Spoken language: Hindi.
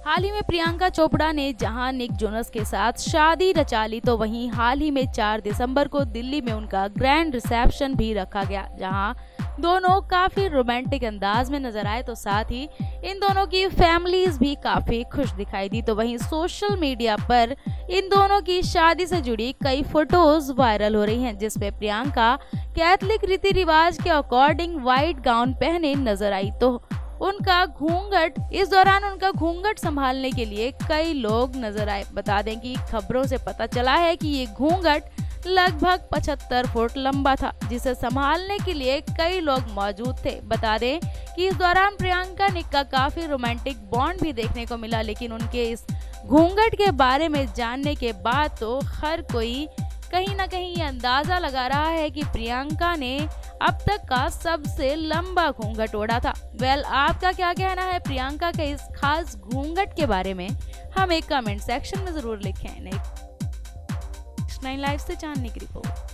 हाल ही में प्रियंका चोपड़ा ने जहां निक जोनस के साथ शादी रचा ली, तो वहीं हाल ही में 4 दिसंबर को दिल्ली में उनका ग्रैंड रिसेप्शन भी रखा गया, जहां दोनों काफी रोमांटिक अंदाज में नजर आए। तो साथ ही इन दोनों की फैमिलीज भी काफी खुश दिखाई दी। तो वहीं सोशल मीडिया पर इन दोनों की शादी से जुड़ी कई फोटोज वायरल हो रही हैं, जिसमें प्रियंका कैथलिक रीति रिवाज के अकॉर्डिंग व्हाइट गाउन पहने नजर आई। तो इस दौरान उनका घूंघट संभालने के लिए कई लोग नजर आए। बता दें कि खबरों से पता चला है कि ये घूंघट लगभग 75 फुट लंबा था, जिसे संभालने के लिए कई लोग मौजूद थे। बता दें कि इस दौरान प्रियंका निक का काफी रोमांटिक बॉन्ड भी देखने को मिला, लेकिन उनके इस घूंघट के बारे में जानने के बाद तो हर कोई कहीं ना कहीं ये अंदाजा लगा रहा है कि प्रियंका ने अब तक का सबसे लंबा घूंघट ओढ़ा था। आपका क्या कहना है प्रियंका के इस खास घूंघट के बारे में? हमें कमेंट सेक्शन में जरूर लिखें। नेक्स्ट 9 लाइव से जानने की रिपोर्ट।